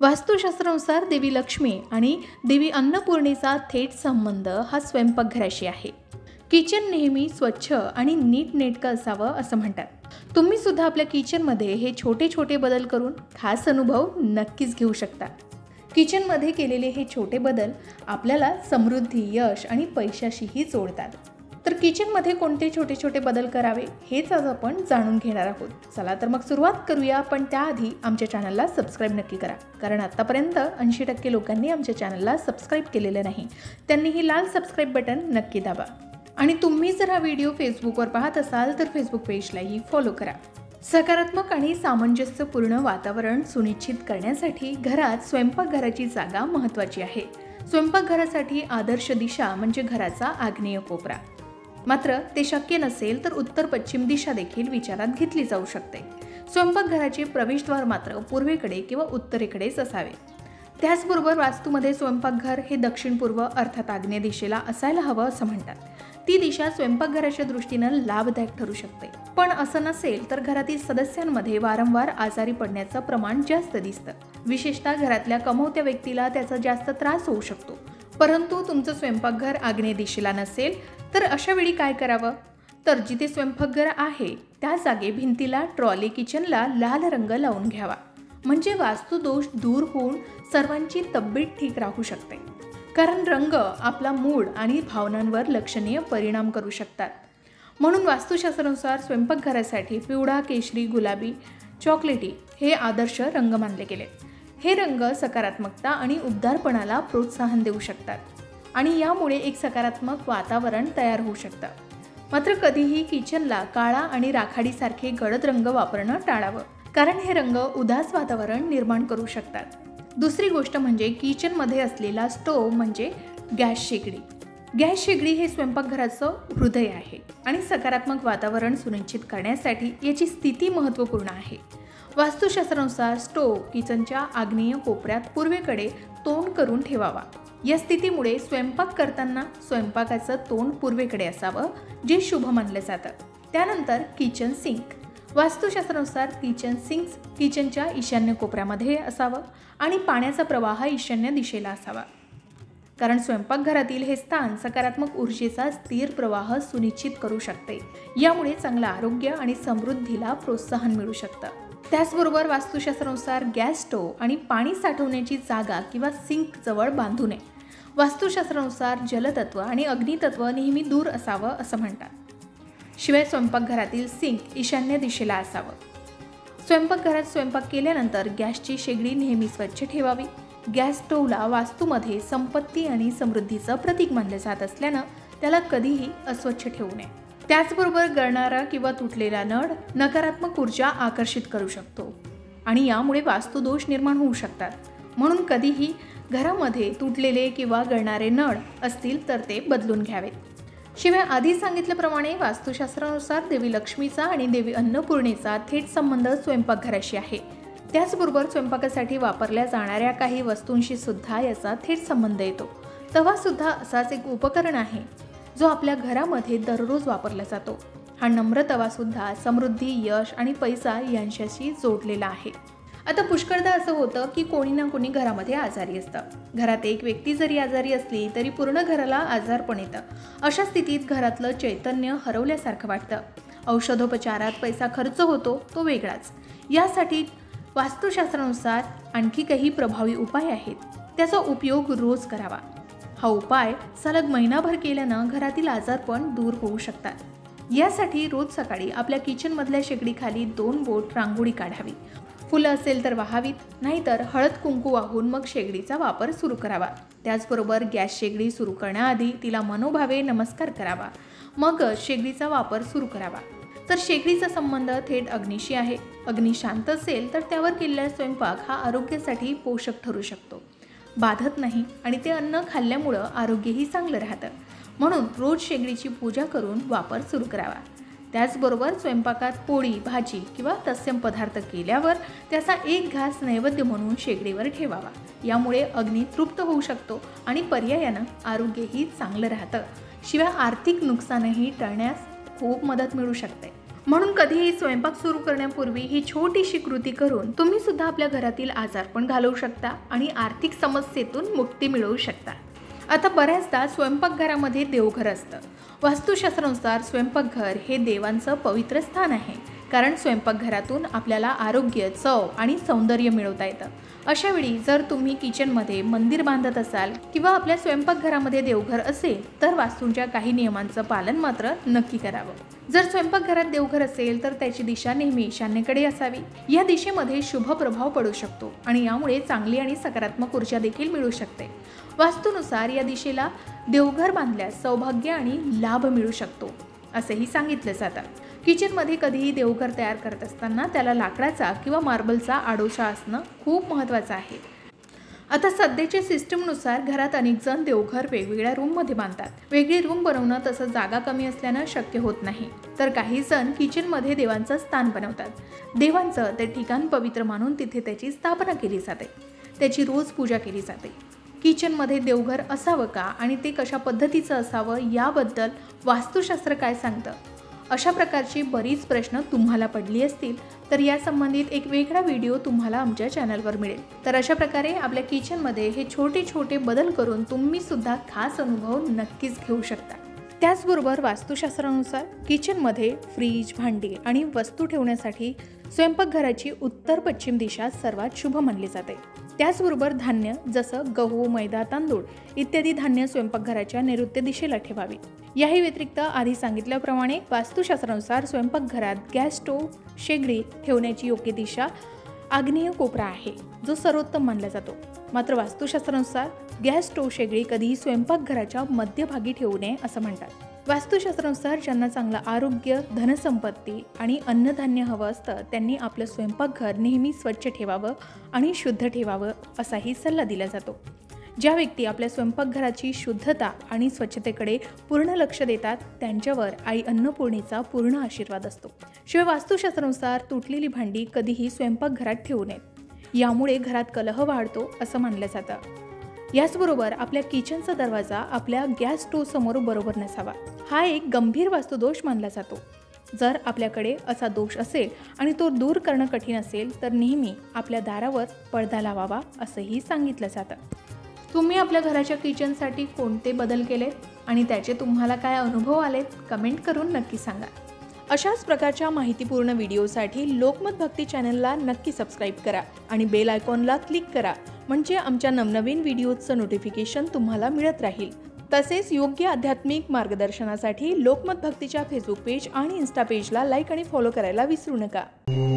वास्तुशास्त्रानुसार देवी लक्ष्मी आणि देवी अन्नपूर्णेचा थेट संबंध हा स्वयंपाकघराशी आहे। किचन नेहमी स्वच्छ आणि नीटनेटकं असावं असं म्हणतात। तुम्ही सुद्धा आपल्या किचनमध्ये हे छोटे छोटे बदल करून खास अनुभव नक्कीच घेऊ शकता। किचनमध्ये केलेले हे छोटे बदल आपल्याला समृद्धी, यश आणि पैशाशीही जोडतात। तर किचनमध्ये कोणते छोटे छोटे बदल करावे हेच आज आपण जाणून घेणार आहोत। चला तर मग सुरुवात करूया, पण त्याआधी आमच्या चॅनलला सबस्क्राईब नक्की करा, कारण आतापर्यंत 80% लोकांनी आमच्या चॅनलला सबस्क्राईब केलेलं नाही। त्यांनी ही लाल सबस्क्राईब बटन नक्की दाबा। आणि तुम्ही जर हा व्हिडिओ फेसबुकवर पाहत असाल तर फेसबुक पेजलाही फॉलो करा। सकारात्मक आणि सामंजस्यपूर्ण वातावरण सुनिश्चित करण्यासाठी घरात स्वयंपाकघराची जागा महत्त्वाची आहे। स्वयंपाकघरासाठी आदर्श दिशा म्हणजे घराचा आग्नेय कोपरा। मात्र ते शक्य नसेल तर उत्तर पश्चिम दिशा देखील विचारात घेतली जाऊ शकते। स्वयंपाकघराचे प्रवेशद्वार मात्र पूर्वेकडे किंवा उत्तरेकडेच असावे। त्याचबरोबर वास्तूमध्ये स्वयंपाकघर हे दक्षिण पूर्व अर्थात आग्नेय दिशेला असायला हवं असं म्हणतात। ती दिशा स्वयंपाकघराच्या दृष्टीनं लाभदायक ठरू शकते, पण असं नसेल तर घरातील सदस्यांमध्ये वारंवार आजारी पडण्याचं प्रमाण जास्त दिसतं। विशेषतः घरातल्या कमवत्या व्यक्तीला त्याचा जास्त त्रास होऊ शकतो। परंतु तुमचं स्वयंपाकघर आग्नेय दिशेला नसेल तर अशा वेळी काय करावं? तर जिथे स्वयंपाकघर आहे त्या जागे भिंतीला ट्रॉली किचनला लाल रंग लावून घ्यावा, म्हणजे वास्तुदोष दूर होऊन सर्वांची तब्येत ठीक राहू शकते। कारण रंग आपला मूड आणि भावनांवर लक्षणीय परिणाम करू शकतात। म्हणून वास्तुशास्त्रानुसार स्वयंपाकघरासाठी पिवळा, केशरी, गुलाबी, चॉकलेटी हे आदर्श रंग मानले गेले। हे रंग सकारात्मकता आणि उबदारपणाला प्रोत्साहन देऊ शकतात आणि यामुळे एक सकारात्मक वातावरण तयार होऊ शकतं। मात्र कधीही किचनला काळा आणि राखाडीसारखे गडद रंग वापरणं टाळावं, कारण हे रंग उदास वातावरण निर्माण करू शकतात। दुसरी गोष्ट म्हणजे किचनमध्ये असलेला स्टोव म्हणजे गॅस शेगडी। गॅस शेगडी हे स्वयंपाकघराचं हृदय आहे आणि सकारात्मक वातावरण सुनिश्चित करण्यासाठी याची स्थिती महत्त्वपूर्ण आहे। वास्तुशास्त्रानुसार स्टोव किचनच्या आग्नेय कोपऱ्यात पूर्वेकडे तोंड करून ठेवावा। या स्थितीमुळे स्वयंपाक करताना स्वयंपाकाचं तोंड पूर्वेकडे असावं, जे शुभ मानलं जातं। त्यानंतर किचन सिंक। वास्तुशास्त्रानुसार किचन सिंक किचनच्या ईशान्य कोपऱ्यामध्ये असावं आणि पाण्याचा प्रवाह ईशान्य दिशेला असावा, कारण स्वयंपाकघरातील हे स्थान सकारात्मक ऊर्जेचा स्थिर प्रवाह सुनिश्चित करू शकते। यामुळे चांगलं आरोग्य आणि समृद्धीला प्रोत्साहन मिळू शकतं। त्याचबरोबर वास्तुशास्त्रानुसार गॅस स्टोव आणि पाणी साठवण्याची जागा किंवा सिंक जवळ बांधू नये। वास्तुशास्त्रानुसार जलतत्व आणि अग्नितत्व नेहमी दूर असावं असं म्हणतात। शिवाय स्वयंपाकघरातील सिंक ईशान्य दिशेला असावं। स्वयंपाकघरात स्वयंपाक केल्यानंतर गॅसची शेगडी नेहमी स्वच्छ ठेवावी। गॅस स्टोवला वास्तूमध्ये संपत्ती आणि समृद्धीचं प्रतीक मानले जात असल्यानं त्याला कधीही अस्वच्छ ठेवू नये। त्याचबरोबर गळणारा किंवा तुटलेला नळ नकारात्मक ऊर्जा आकर्षित करू शकतो आणि यामुळे वास्तुदोष निर्माण होऊ शकतात। म्हणून कधीही घरामध्ये तुटलेले किंवा गळणारे नळ असतील तर ते बदलून घ्यावेत। शिवाय आधी सांगितल्याप्रमाणे वास्तुशास्त्रानुसार देवी लक्ष्मीचा आणि देवी अन्नपूर्णेचा थेट संबंध स्वयंपाकघराशी आहे। त्याचबरोबर स्वयंपाकासाठी वापरल्या जाणाऱ्या काही वस्तूंशी सुद्धा याचा थेट संबंध येतो। तवा सुद्धा असाच एक उपकरण आहे जो आपल्या घरामध्ये दररोज वापरला जातो। हा नम्र तवा सुद्धा समृद्धी, यश आणि पैसा यांच्याशी जोडलेला आहे। आता पुष्कळदा असं होतं की कोणी ना कोणी घरामध्ये आजारी असतं। घरात एक व्यक्ती जरी आजारी असली तरी पूर्ण घराला आजारपण येतं। अशा स्थितीत घरातलं चैतन्य हरवल्यासारखं वाटतं। औषधोपचारात पैसा खर्च होतो तो वेगळाच। यासाठी वास्तुशास्त्रानुसार आणखी काही प्रभावी उपाय आहेत, त्याचा उपयोग रोज करावा। हा उपाय सलग महिनाभर केल्यानं घरातील आजारपण दूर होऊ शकतात। यासाठी रोज सकाळी आपल्या किचनमधल्या शेगडीखाली 2 बोट रांगोळी काढावी। फुलं असेल तर वाहावीत, नाहीतर हळद कुंकू वाहून मग शेगडीचा वापर सुरू करावा। त्याचबरोबर गॅस शेगडी सुरू करण्याआधी तिला मनोभावे नमस्कार करावा, मग शेगडीचा वापर सुरू करावा। तर शेगडीचा संबंध थेट अग्नीशी आहे। अग्नी शांत असेल तर त्यावर केलेला स्वयंपाक हा आरोग्यासाठी पोषक ठरू शकतो, बाधत नाही आणि ते अन्न खाल्ल्यामुळं आरोग्यही चांगलं राहतं। म्हणून रोज शेगडीची पूजा करून वापर सुरू करावा। त्याचबरोबर स्वयंपाकात पोळी, भाजी किंवा तत्सम पदार्थ केल्यावर त्याचा एक घास नैवेद्य म्हणून शेगडीवर ठेवावा। यामुळे अग्नी तृप्त होऊ शकतो आणि पर्यायानं आरोग्यही चांगलं राहतं। शिवाय आर्थिक नुकसानही टाळण्यास खूप मदत मिळू शकते। म्हणून कधीही स्वयंपाक सुरू करण्यापूर्वी ही छोटीशी कृती करून तुम्ही सुद्धा आपल्या घरातील आजार पण घालवू शकता आणि आर्थिक समस्येतून मुक्ती मिळवू शकता। आता बऱ्याचदा स्वयंपाकघरामध्ये देवघर असतं। वास्तुशास्त्रानुसार स्वयंपाकघर हे देवांचं पवित्र स्थान आहे, कारण स्वयंपाकघरातून आपल्याला आरोग्य, चव आणि सौंदर्य मिळवता येतं। अशा वेळी जर तुम्ही किचनमध्ये मंदिर बांधत असाल किंवा आपल्या स्वयंपाकघरामध्ये देवघर असेल तर वास्तूंच्या काही नियमांचं पालन मात्र नक्की करावं। जर स्वयंपाकघरात देवघर असेल तर त्याची दिशा नेहमी ईशान्येकडे असावी। या दिशेमध्ये शुभ प्रभाव पडू शकतो आणि यामुळे चांगली आणि सकारात्मक ऊर्जा देखील मिळू शकते। वास्तूनुसार या दिशेला देवघर बांधल्यास सौभाग्य आणि लाभ मिळू शकतो असेही सांगितलं जातं। किचनमध्ये कधीही देवघर तयार करत असताना त्याला लाकडाचा किंवा मार्बलचा आडोशा असणं खूप महत्त्वाचं आहे। आता सध्याच्या सिस्टमनुसार घरात अनेक जण देवघर वेगवेगळ्या रूममध्ये बांधतात। वेगळी रूम बनवणं तसं जागा कमी असल्यानं शक्य होत नाही, तर काही जण किचनमध्ये देवांचं स्थान बनवतात। देवांचं ते ठिकाण पवित्र मानून तिथे त्याची स्थापना केली जाते, त्याची रोज पूजा केली जाते। किचनमध्ये देवघर असावं का आणि ते कशा पद्धतीचं असावं याबद्दल वास्तुशास्त्र काय सांगतं, अशा प्रकारची बरीच प्रश्न तुम्हाला पडली असतील तर या संबंधित एक वेगळा व्हिडिओ तुम्हाला आमच्या चॅनलवर मिळेल। तर अशा प्रकारे आपल्या किचनमध्ये हे छोटे छोटे बदल करून तुम्ही सुद्धा खास अनुभव नक्कीच घेऊ शकता। त्याचबरोबर वास्तुशास्त्रानुसार किचनमध्ये फ्रीज, भांडी आणि वस्तू ठेवण्यासाठी स्वयंपाकघराची उत्तर पश्चिम दिशा सर्वात शुभ मानली जाते। त्याचबरोबर धान्य जसं गहू, मैदा, तांदूळ इत्यादी धान्य स्वयंपाकघराच्या नैऋत्य दिशेला ठेवावी। याही व्यतिरिक्त आधी सांगितल्याप्रमाणे वास्तुशास्त्रानुसार स्वयंपाकघरात गॅस स्टोव्ह, शेगडी ठेवण्याची योग्य दिशा आग्नेय कोपरा आहे, जो सर्वोत्तम मानला जातो। मात्र वास्तुशास्त्रानुसार गॅस स्टोव्ह, शेगडी कधीही स्वयंपाकघराच्या मध्यभागी ठेवू नये असं म्हणतात। वास्तुशास्त्रानुसार ज्यांना चांगलं आरोग्य, धनसंपत्ती आणि अन्नधान्य हवं असतं त्यांनी आपलं स्वयंपाकघर नेहमी स्वच्छ ठेवावं आणि शुद्ध ठेवावं असाही सल्ला दिला जातो। ज्या व्यक्ती आपल्या स्वयंपाकघराची शुद्धता आणि स्वच्छतेकडे पूर्ण लक्ष देतात त्यांच्यावर आई अन्नपूर्णेचा पूर्ण आशीर्वाद असतो। शिवाय वास्तुशास्त्रानुसार तुटलेली भांडी कधीही स्वयंपाकघरात ठेवू नयेत, यामुळे घरात कलह वाढतो असं मानलं जातं। याचबरोबर आपल्या किचनचा दरवाजा आपल्या गॅस स्टोव्ह समोर बरोबर नसावा, हा एक गंभीर वास्तुदोष मानला जातो। जर आपल्याकडे असा दोष असेल आणि तो दूर करणं कठीण असेल तर नेहमी आपल्या दारावर पडदा लावावा असंही सांगितलं जातं। तुम्ही आपल्या घराच्या किचनसाठी कोणते बदल केलेत आणि त्याचे तुम्हाला काय अनुभव आलेत कमेंट करून नक्की सांगा। अशाच प्रकारच्या माहितीपूर्ण व्हिडिओसाठी लोकमत भक्ती चॅनलला नक्की सबस्क्राईब करा आणि बेल आयकॉनला क्लिक करा, म्हणजे आमच्या नवनवीन व्हिडिओचं नोटिफिकेशन तुम्हाला मिळत राहील। तसेच योग्य आध्यात्मिक मार्गदर्शनासाठी लोकमत भक्तीच्या फेसबुक पेज आणि इन्स्टा पेजला लाईक आणि फॉलो करायला विसरू नका।